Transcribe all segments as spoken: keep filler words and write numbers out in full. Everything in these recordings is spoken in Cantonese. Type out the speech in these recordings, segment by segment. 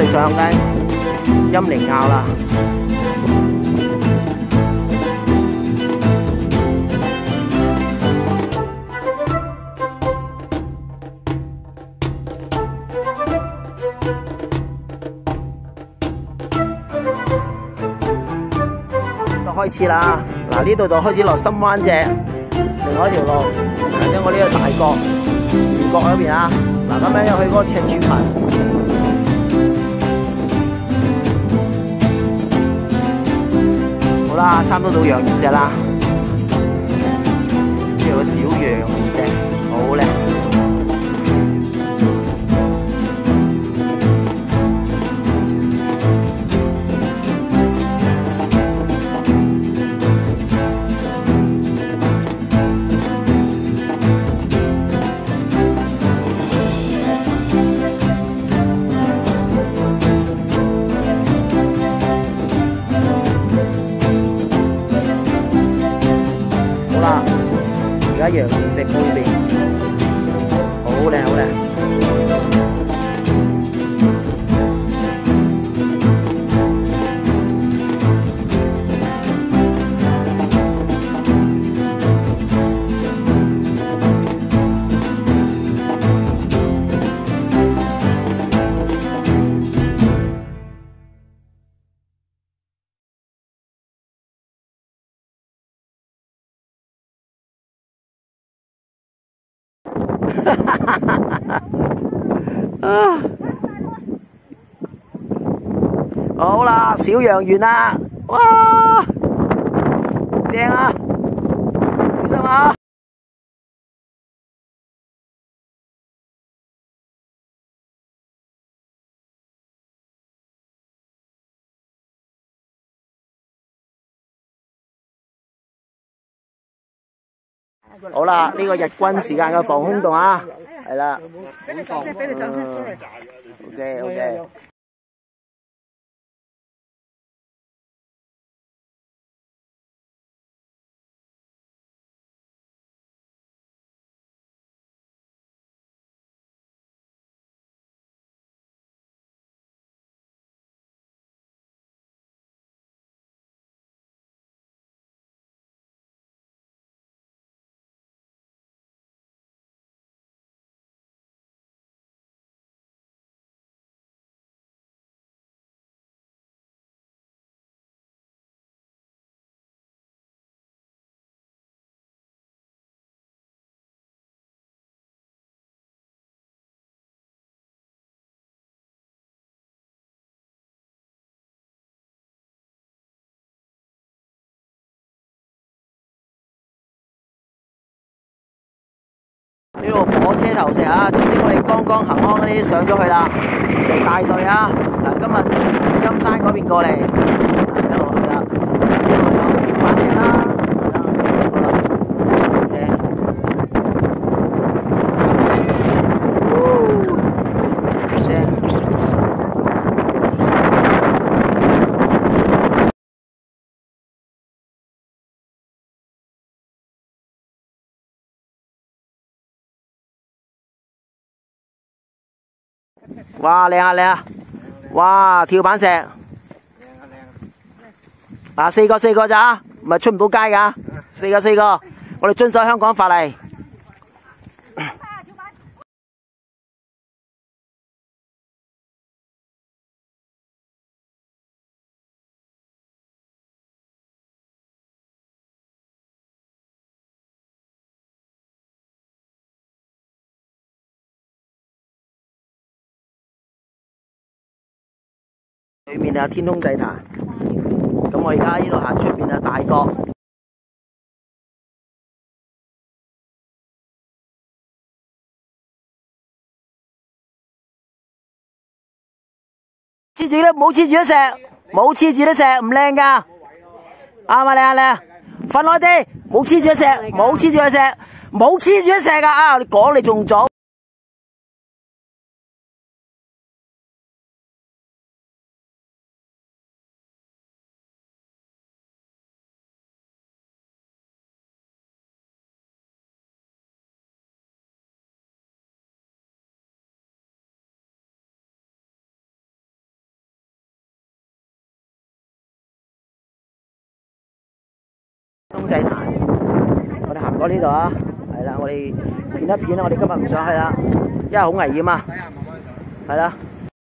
哋上緊陰靈坳啦。開始啦！嗱，呢度就開始落深灣脊，另外一條路，或者我呢個大角、魚角嗰邊啊。嗱，咁樣又去嗰個赤柱群。好啦，差唔多到羊面脊啦。呢度個小羊面脊，好靚。而家羊面脊鋪邊，好靚好靚。啊！好啦，小羊完啦，哇，正啊！小心啊！好啦，呢、這個日均時間嘅防空洞啊，係啦。俾你上先，俾你上先 ，sorry。OK OK。呢度火車頭石啊，頭先我哋剛剛行康嗰啲上咗去啦，成大隊啊！嗱，今日陰山嗰邊過嚟，一路去啦，呢度有跳板石啦，好啦，正，正。哇，靚啊靚啊！哇，跳板石，靚啊靚啊！啊，四個四個咋，唔係出唔到街噶，四個四個，我哋遵守香港法例。對面有天空祭壇，咁我而家呢度行出邊啊大角。黐住咧，冇黐住啲石，冇黐住啲石唔靚噶，啱啊靚啊靚，瞓開啲，冇黐住啲石，冇黐住啲石，冇黐住啲石噶啊！你講你仲早。 公仔潭，我哋行過呢度啊，係啦，我哋片一片啦，我哋今日唔上去啦，因為好危險啊，係啦。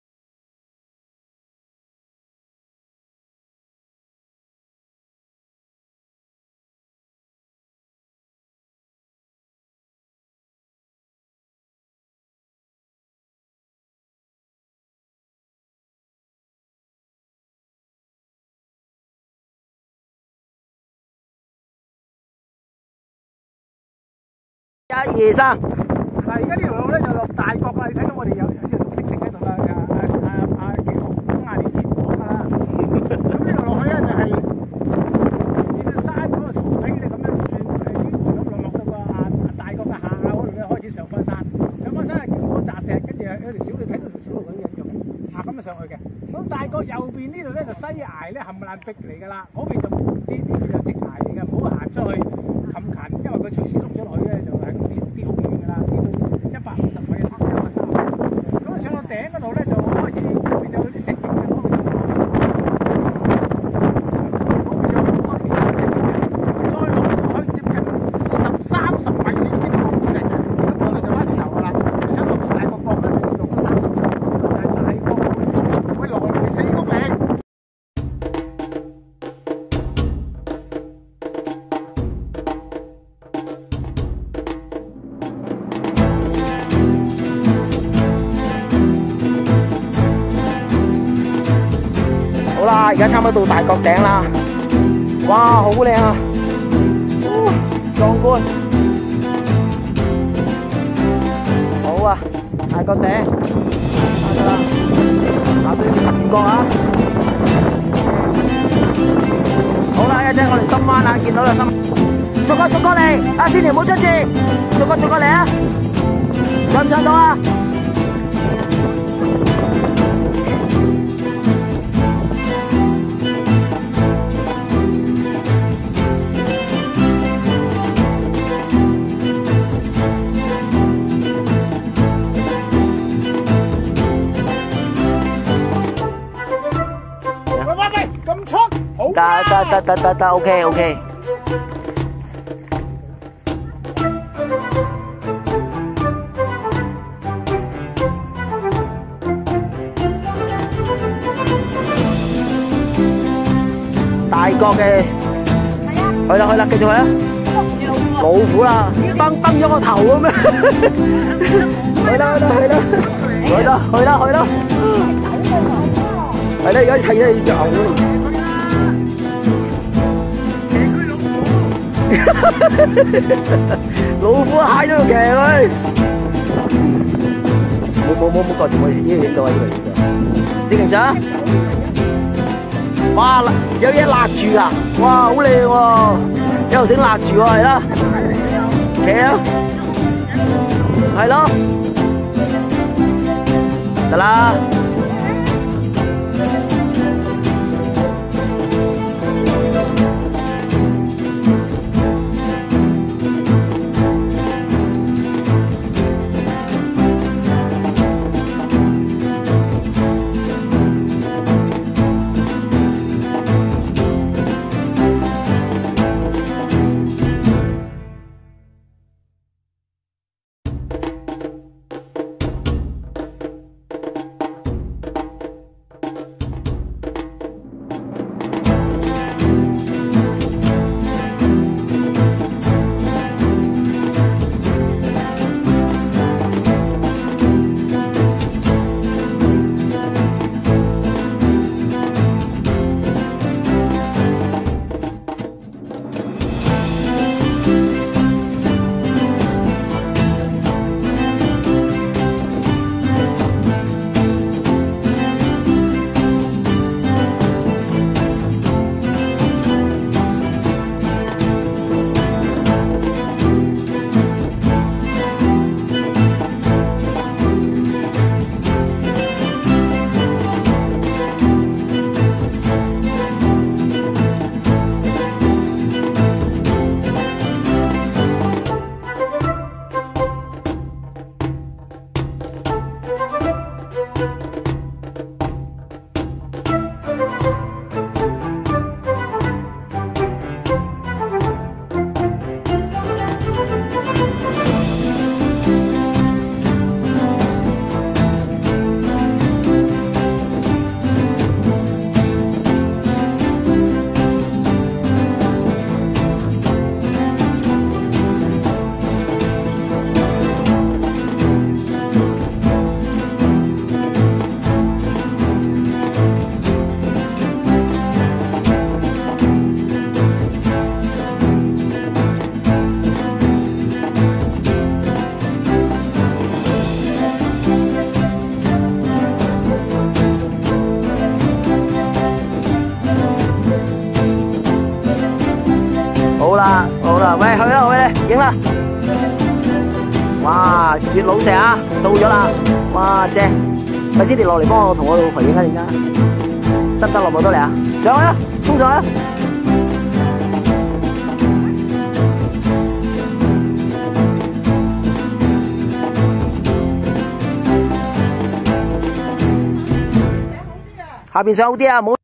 一二三， 嗱，而家呢條路咧就落大角啦，你睇到我哋有有條綠色繩喺度啦，阿阿阿幾號五廿年前講噶啦。咁呢度落去咧就係見到山嗰個草皮咧咁樣轉，誒咁落落到個啊大角嘅下嗰度咧開始上翻山，上翻山係見到扎石，跟住有條小路睇到條小路咁樣嘅，啊咁就上去嘅。咁大角右邊呢度咧就西崖咧冚唪唥壁嚟噶啦，嗰邊就冇啲呢邊就直崖嚟嘅，唔好行出去冚近，因為佢隨時碌咗落去咧就係。頂嗰度咧就開始變咗嗰啲石影嘅，嗰邊再落到去接近十三十米先見到個石嘅，咁我哋就翻轉頭噶啦，想落大角角咧就要落山，但係大角會來回四公里。 好啦，而家差唔多到大角頂啦，哇，好靚啊，壯觀，好啊，大角頂，得啦，下邊五角啊，好啦，一陣我哋深灣啦，見到啦深，逐個逐個嚟，阿先條唔好出字，逐個逐個嚟啊，上唔上到啊？得得得得得得 ，OK OK。大角嘅，去啦去啦，繼續去啦。老虎啦，崩崩咗個頭咁樣。去啦去啦去啦，去啦去啦去啦。係啦，而家睇咧隻牛。老虎蟹都要騎佢，冇冇冇冇掛住我呢度影到啊！呢度影到，影相。哇，有嘢勒住啊！哇，好靚喎，有條繩勒住喎，係啦，企啊，係咯，得啦。 哇，月老石啊，到咗啦！哇，正！咪先跌落嚟幫我同我老婆影下點解？得唔得落冇得嚟啊？上去啊，衝上去啊！下邊上好啲啊，唔好。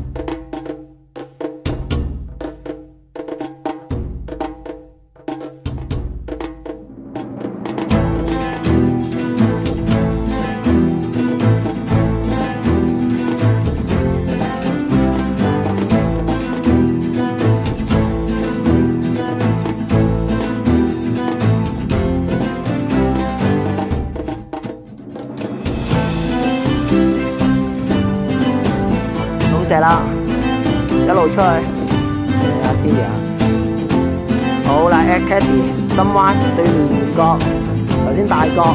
射啦，一路出去，睇下先啊！好啦 ，at Caddy 深灣對面圓角，頭先大角。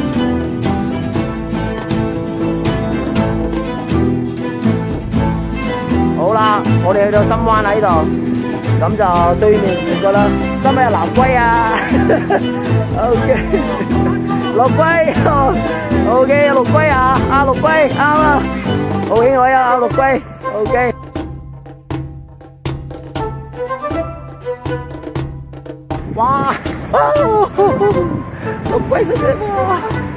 好啦，我哋去到深灣喺度，咁就對面圓角啦。深灣有南龜啊 ，OK， 陸龜 ，OK， 有陸龜啊，啊陸龜啱啊，好喜愛啊，陸龜。OK， 哇！陸龜食嘢喎！